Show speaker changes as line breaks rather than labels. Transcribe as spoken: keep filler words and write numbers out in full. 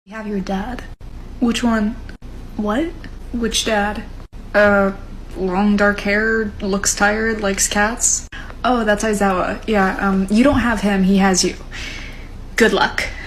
You have your dad.
Which one?
What?
Which dad? Uh, long dark hair, looks tired, likes cats.
Oh, that's Aizawa. Yeah, um, you don't have him, he has you. Good luck.